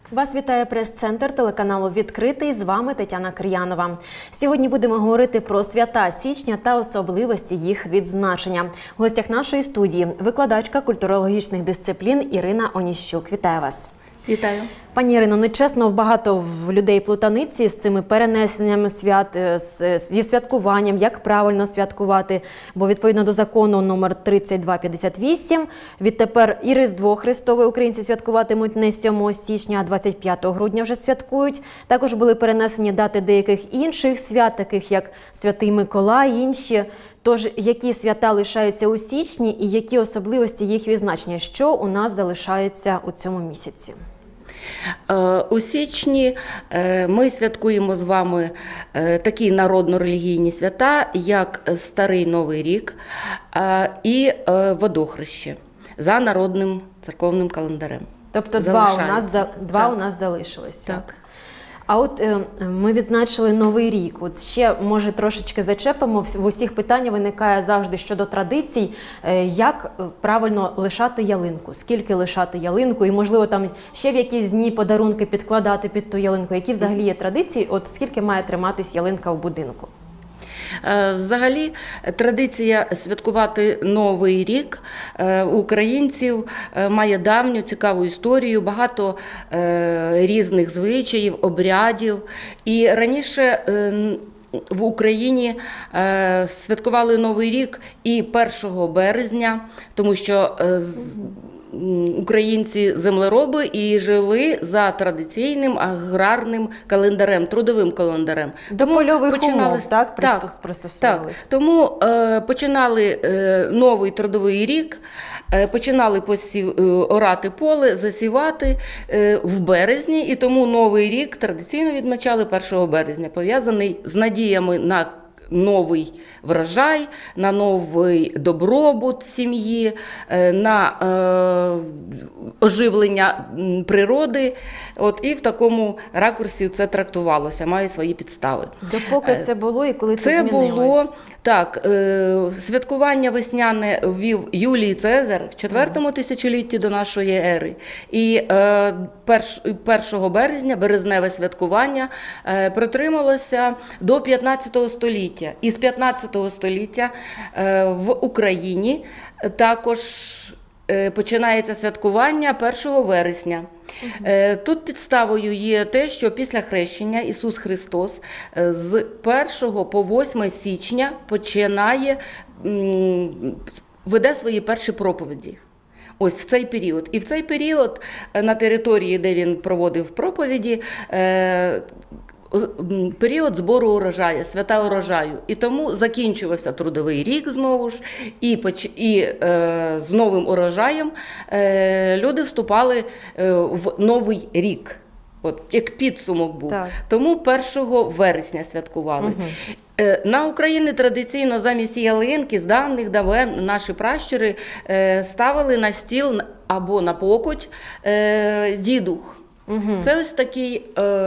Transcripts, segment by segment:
Вас вітає прес-центр телеканалу «Відкритий». З вами Тетяна Кир'янова. Сьогодні будемо говорити про свята січня та особливості їх відзначення. В гостях нашої студії викладачка культурологічних дисциплін Ірина Оніщук. Вітаю вас. Вітаю. Пані Ірино, ну чесно, багато в людей плутаниці з цими перенесеннями свят, зі святкуванням, як правильно святкувати. Бо відповідно до закону номер 3258, відтепер і Різдво Христове українці святкуватимуть не 7 січня, а 25 грудня вже святкують. Також були перенесені дати деяких інших свят, таких як Святий Миколай, інші. Тож, які свята лишаються у січні і які особливості їх відзначення? Що у нас залишається у цьому місяці? У січні ми святкуємо з вами такі народно-релігійні свята, як Старий Новий рік і Водохреще за народним церковним календарем. Тобто два у нас залишилось. Так. А от ми відзначили Новий рік. От ще, може, трошечки зачепимо. В усіх питання виникає завжди щодо традицій. Як правильно лишати ялинку? Скільки лишати ялинку? І, можливо, там ще в якісь дні подарунки підкладати під ту ялинку? Які взагалі є традиції? От скільки має триматись ялинка в будинку? Взагалі, традиція святкувати Новий рік українців має давню цікаву історію, багато різних звичаїв, обрядів. І раніше в Україні святкували Новий рік і 1 березня, тому що українці землероби і жили за традиційним аграрним календарем, трудовим календарем. До польових умов, так, пристосовувалися. Так. Тому починали новий трудовий рік, починали орати поле, засівати в березні, і тому Новий рік традиційно відмічали 1 березня, пов'язаний з надіями на новий врожай, на новий добробут сім'ї, на оживлення природи. От, і в такому ракурсі це трактувалося, має свої підстави. Допоки це було і коли це змінилось? Це було, так, святкування весняне ввів Юлій Цезар в 4-му тисячолітті до нашої ери. І 1 березня березневе святкування протрималося до 15 століття. І з 15 століття в Україні також починається святкування 1 вересня. Тут підставою є те, що після хрещення Ісус Христос з 1 по 8 січня веде свої перші проповіді. Ось в цей період. І в цей період на території, де він проводив проповіді, період збору урожаю, свята урожаю. І тому закінчувався трудовий рік знову ж, і з новим урожаєм люди вступали в новий рік. От, як підсумок був. Так. Тому 1 вересня святкували. Угу. На Україні традиційно замість ялинки з давних давен наші пращури ставили на стіл або на покуть дідух. Угу. Це ось такий...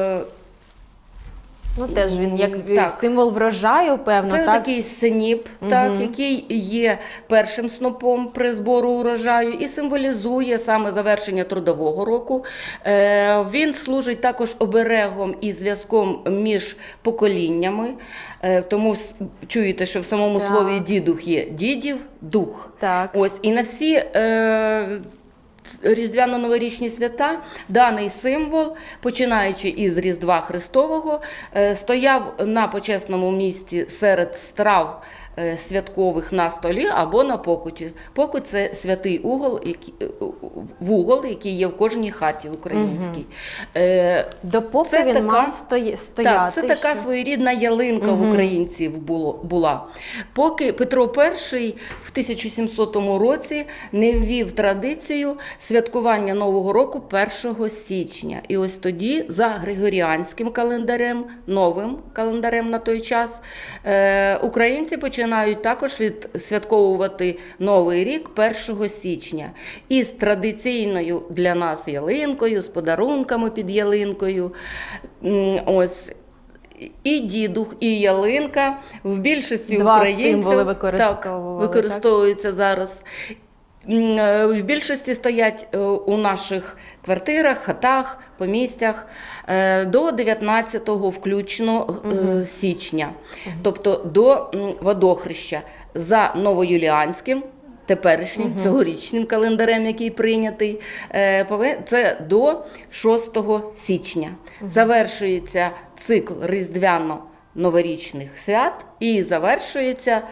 Ну, теж він як символ врожаю, певно. Це такий сніп, який є першим снопом при збору урожаю і символізує саме завершення трудового року. Він служить також оберегом і зв'язком між поколіннями. Тому чуєте, що в самому слові дідух є дідів, дух. Так. Ось, і на всі різдвяно-новорічні свята даний символ, починаючи із Різдва Христового, стояв на почесному місці серед страв святкових на столі або на покуті. Покуть – це святий вугол, який є в кожній хаті українській. Допоки він мав стояти. Так, це така своєрідна ялинка в українців була. Поки Петро І в 1700 році не ввів традицію святкування Нового року 1 січня. І ось тоді за Григоріанським календарем, новим календарем на той час, українці починають також відсвятковувати Новий рік 1 січня. І з традиційною для нас ялинкою, з подарунками під ялинкою. Ось. І дідух, і ялинка в більшості українців символи використовуються зараз. В більшості стоять у наших квартирах, хатах, помістях до 19-го включно січня, тобто до водохреща за новоюліанським, теперішнім, цьогорічним календарем, який прийнятий, це до 6 січня. Завершується цикл різдвяно-новорічних свят і завершується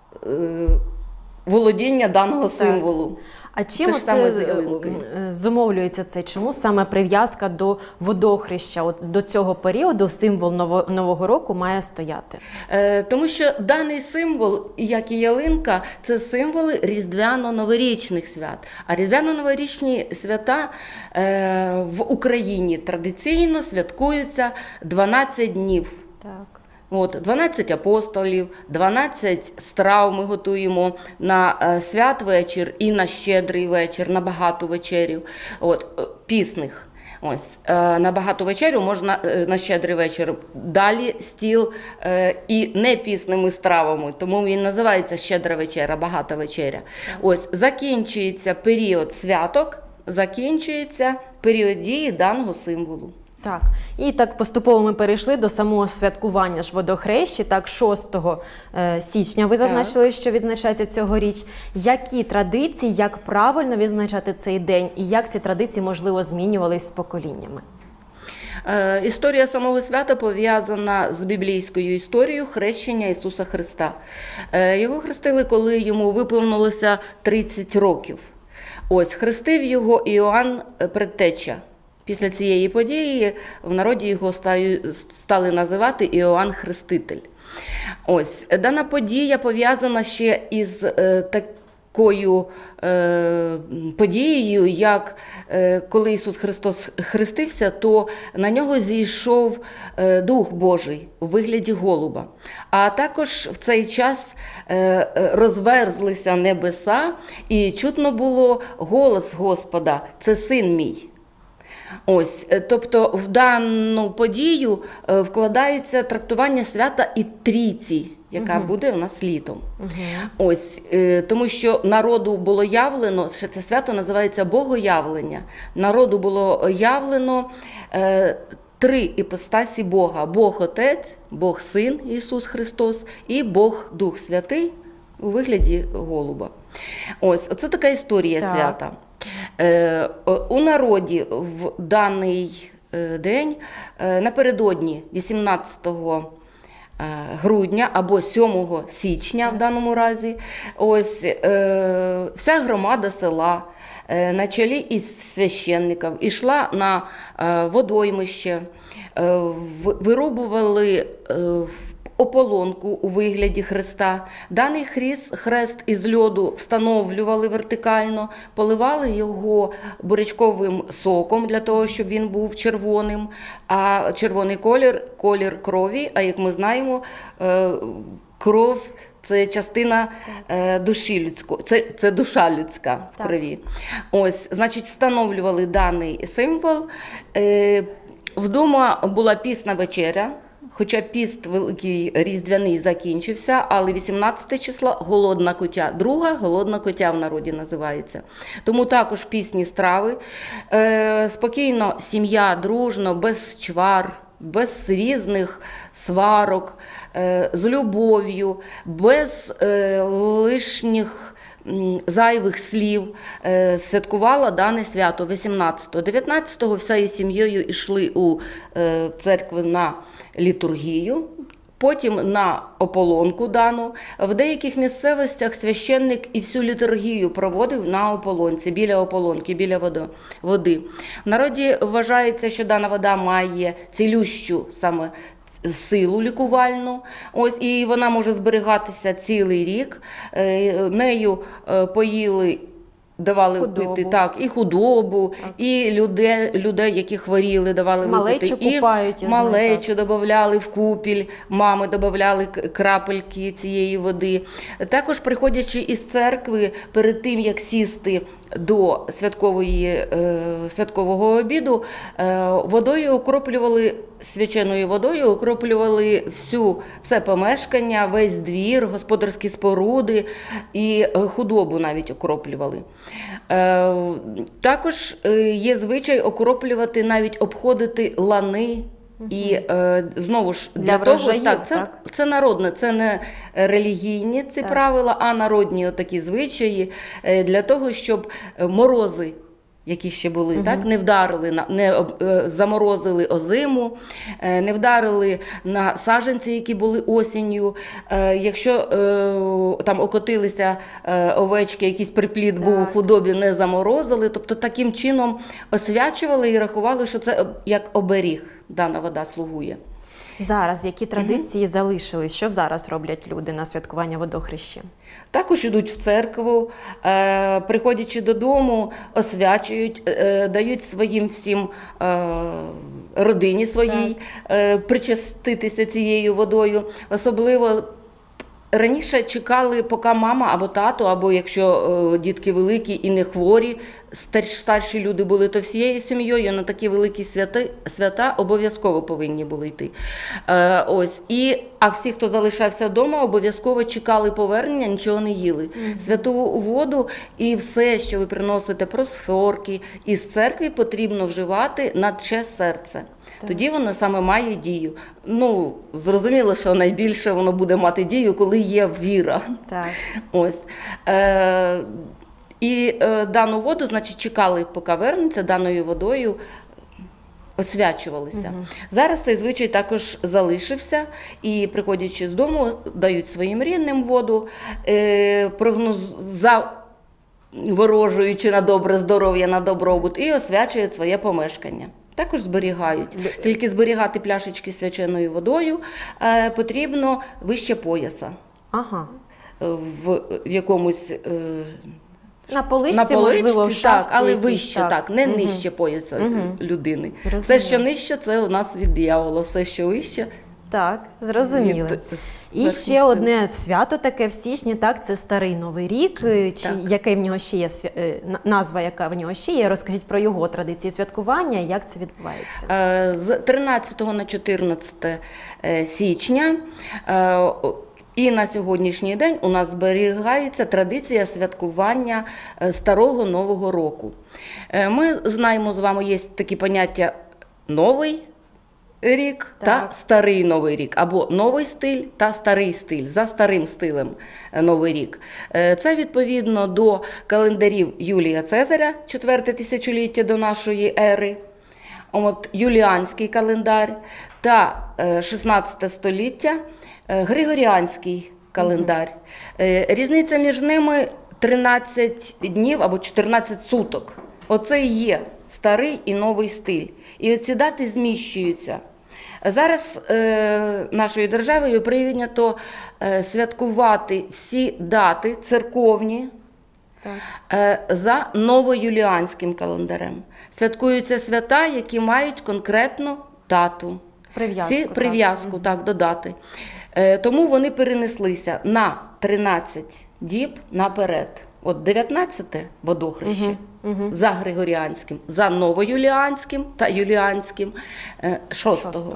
володіння даного символу. А чим зумовлюється це? Чому саме прив'язка до водохреща, до цього періоду символ Нового року має стояти? Тому що даний символ, як і ялинка, це символи різдвяно-новорічних свят. А різдвяно-новорічні свята в Україні традиційно святкуються 12 днів. Так. 12 апостолів, 12 страв ми готуємо на святвечір і на щедрий вечір, на багату вечерю, пісних. На багату вечерю можна на щедрий вечір. Далі стіл і не пісними стравами, тому він називається щедра вечеря, багата вечеря. Закінчується період святок, закінчується період дії даного символу. Так, і так поступово ми перейшли до самого святкування ж водохрещі. Так, 6 січня ви зазначили, що відзначається цьогоріч. Які традиції, як правильно відзначати цей день і як ці традиції, можливо, змінювались з поколіннями? Історія самого свята пов'язана з біблійською історією хрещення Ісуса Христа. Його хрестили, коли йому виповнилося 30 років. Хрестив його Іоанн Предтеча. Після цієї події в народі його стали називати Іоанн Хреститель. Дана подія пов'язана ще із такою подією, як коли Ісус Христос хрестився, то на нього зійшов Дух Божий у вигляді голуба. А також в цей час розверзлися небеса і чутно було голос Господа «Це син мій». Тобто в дану подію вкладається трактування свята і Трійці, яка буде у нас літом. Тому що народу було явлено, що це свято називається Богоявлення. Народу було явлено 3 іпостасі Бога. Бог Отець, Бог Син Ісус Христос і Бог Дух Святий у вигляді голуба. Оце така історія свята. У народі в даний день напередодні 18 грудня або 7 січня в даному разі, вся громада села на чолі із священників ішла на водоймище, вирубували ополонку у вигляді хреста. Даний хрест із льоду встановлювали вертикально, поливали його бурячковим соком для того, щоб він був червоним, а червоний колір крові, а як ми знаємо, кров – це частина душі людської, це душа людська в крові. Значить, встановлювали даний символ. Вдома була пісна вечеря, хоча піст великий різдвяний закінчився, але 18 числа голодна кутя, друга голодна кутя в народі називається. Тому також пісні страви. Спокійно сім'я, дружно, без чвар, без різних сварок, з любов'ю, без лишніх зайвих слів святкувала дане свято 18-го. 19-го всією сім'єю йшли у церкву на літургію, потім на ополонку дану. В деяких місцевостях священник і всю літургію проводив на ополонці, біля ополонки, біля води. В народі вважається, що дана вода має цілющу саме силу лікувальну, і вона може зберігатися цілий рік. Нею поїли, давали пити і худобу, і людей, які хворіли, давали малечу випити. Купають, і малечу додавали в купіль, мами додавали крапельки цієї води. Також, приходячи із церкви, перед тим, як сісти до святкового обіду водою окроплювали, свяченою водою окроплювали все помешкання, весь двір, господарські споруди і худобу навіть окроплювали. Також є звичай окроплювати, навіть обходити лани. І знову ж для того, врожаїв, це народне, це не релігійні ці правила, а народні отакі звичаї для того, щоб морози, які ще були, не вдарили, не заморозили озиму, не вдарили на саджанці, які були осінню. Якщо там окотилися овечки, якийсь приплід був у худобі, не заморозили. Тобто таким чином освячували і рахували, що це як оберіг дана вода слугує. Зараз які традиції залишились? Що зараз роблять люди на святкування водохреща? Також йдуть в церкву, приходячи додому, освячують, дають своїм всім родині своїй причаститися цією водою. Особливо раніше чекали, поки мама або тато, або якщо дітки великі і не хворі, старші люди були, то всією сім'єю на такі великі свята обов'язково повинні були йти. А всі, хто залишався вдома, обов'язково чекали повернення, нічого не їли. Святу воду і все, що ви приносите, просфорки, із церкви потрібно вживати на честь серця. Тоді воно саме має дію. Зрозуміло, що найбільше воно буде мати дію, коли є віра. Так. І дану воду, значить, чекали, поки вернеться, даною водою освячувалися. Зараз цей звичай також залишився, і приходячи з дому, дають своїм рідним воду, заворожуючи на добре здоров'я, на добробут, і освячують своє помешкання. Також зберігають. Тільки зберігати пляшечки з свяченою водою потрібно вище пояса. В якомусь... На поличці, можливо, в шафці, але вище, не нижче пояса людини. Розуміло. Все, що нижче, це у нас від диявола. Все, що вище. Так, зрозуміли. І ще одне свято таке в січні, це Старий Новий рік. Яке в нього ще є назва, яка в нього ще є? Розкажіть про його традиції святкування, як це відбувається. З 13 на 14 січня і на сьогоднішній день у нас зберігається традиція святкування Старого Нового року. Ми знаємо з вами, є такі поняття «Новий рік» та «Старий Новий рік», або «Новий стиль» та «Старий стиль», за старим стилем Новий рік. Це відповідно до календарів Юлія Цезаря, 4-те тисячоліття до нашої ери, юліанський календар, та 16 століття Григоріанський календар. Різниця між ними 13 днів або 14 суток. Оце і є старий і новий стиль. І оці дати зміщуються. Зараз нашою державою прийнято святкувати всі дати церковні за новоюліанським календарем. Святкуються свята, які мають конкретну дату. Прив'язку до дати. Тому вони перенеслися на 13 діб наперед. 19-те водохреще за Григоріанським, за новоюліанським та юліанським 6-го.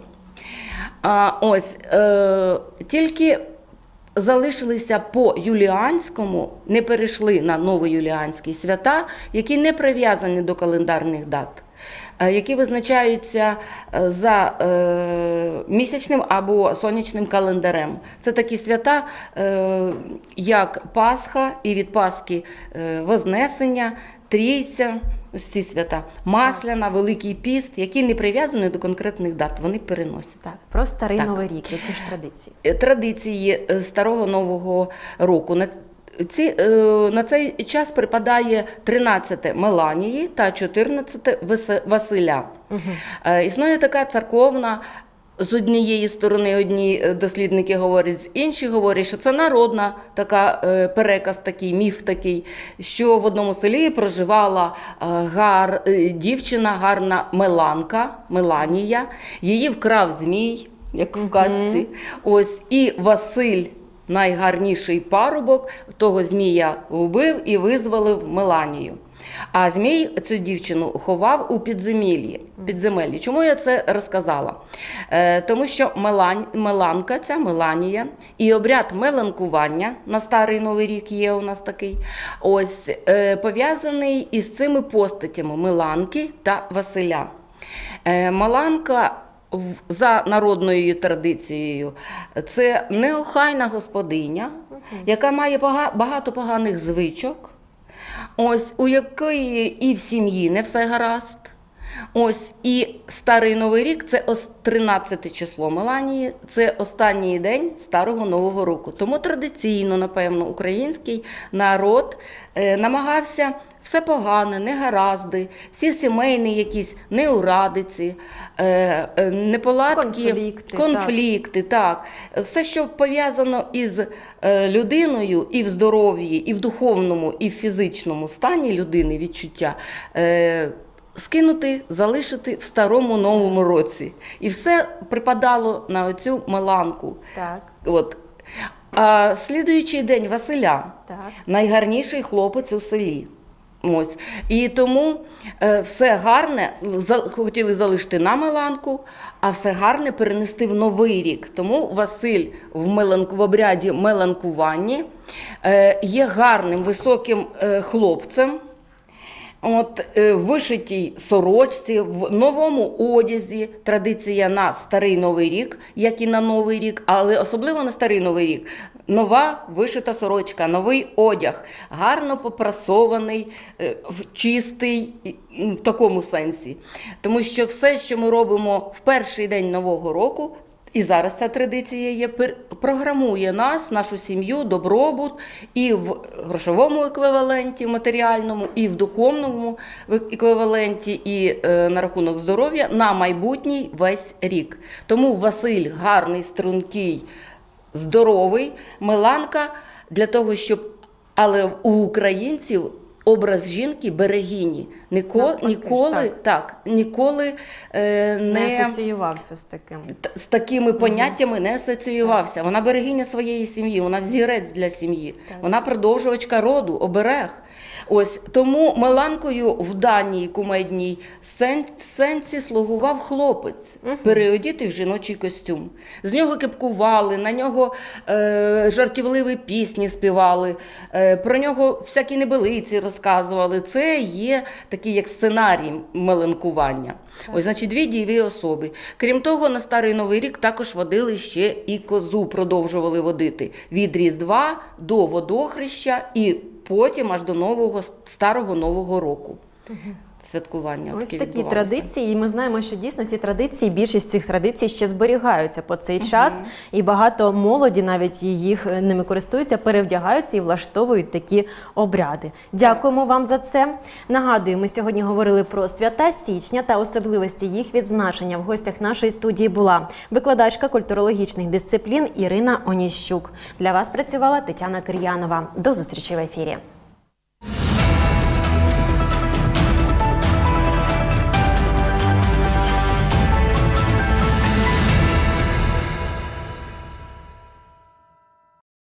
Тільки залишилися по юліанському, не перейшли на новоюліанські свята, які не прив'язані до календарних дат, які визначаються за місячним або сонячним календарем. Це такі свята, як Пасха і від Пасхи Вознесення, Трійця, ось ці свята, Масляна, Великий Піст, які не прив'язані до конкретних дат, вони переносяться. Про Старий Новий рік, які ж традиції? Традиції Старого Нового року. На цей час припадає 13 Меланії та 14 Василя. Існує така церковна, з однієї сторони одні дослідники говорять, з інших говорять, що це народна така переказ, такий міф такий, що в одному селі проживала дівчина, гарна Меланія, її вкрав змій, як в казці. І Василь найгарніший парубок того змія вбив і визволив Меланію. А змій цю дівчину ховав у підземеллі. Чому я це розказала? Тому що Меланка, ця Меланія, і обряд меланкування, на Старий Новий рік є у нас такий, ось пов'язаний із цими постатями Меланки та Василя. Меланка, за народною традицією, це неохайна господиня, яка має багато поганих звичок, ось у якої і в сім'ї не все гаразд. Ось і Старий Новий рік – це 13 число Меланії, це останній день Старого Нового року. Тому традиційно, напевно, український народ намагався все погане, негаразди, всі сімейні якісь неурадиці, неполадки, конфлікти, так. Все, що пов'язано із людиною і в здоров'ї, і в духовному, і в фізичному стані людини, відчуття, скинути, залишити в Старому Новому році. І все припадало на оцю Меланку. Так. От. А слідуючий день Василя, Так. найгарніший хлопець у селі. Ось. І тому все гарне хотіли залишити на Меланку, а все гарне перенести в Новий рік. Тому Василь в обряді меланкування є гарним, високим хлопцем, от, в вишитій сорочці, в новому одязі. Традиція на Старий Новий рік, як і на Новий рік, але особливо на Старий Новий рік. Нова вишита сорочка, новий одяг, гарно попрасований, чистий в такому сенсі. Тому що все, що ми робимо в перший день Нового року, і зараз ця традиція є, програмує нас, нашу сім'ю, добробут і в грошовому еквіваленті, матеріальному, і в духовному еквіваленті, і на рахунок здоров'я на майбутній весь рік. Тому Василь гарний, стрункий, здоровий, Меланка для того, щоб, але у українців образ жінки берегині ніколи Не асоціювався з таким. з такими поняттями не асоціювався. Вона берегиня своєї сім'ї, вона взірець для сім'ї, вона продовжувачка роду, оберег. Ось тому Меланкою в даній кумедній сценці слугував хлопець, переодітий в жіночий костюм. З нього кепкували, на нього жартівливі пісні співали, про нього всякі небелиці розказували. Це є такий як сценарій меланкування. Ось, значить, дві дієві особи. Крім того, на Старий Новий рік також водили ще і козу, продовжували водити. Від Різдва до Водохреща і потім аж до Старого Нового року. Святкування. Ось такі традиції, і ми знаємо, що дійсно ці традиції, більшість цих традицій ще зберігаються по цей час, і багато молоді навіть ними користуються, перевдягаються і влаштовують такі обряди. Дякуємо вам за це. Нагадую, ми сьогодні говорили про свята січня та особливості їх відзначення. В гостях нашої студії була викладачка культурологічних дисциплін Ірина Оніщук. Для вас працювала Тетяна Кир'янова. До зустрічі в ефірі.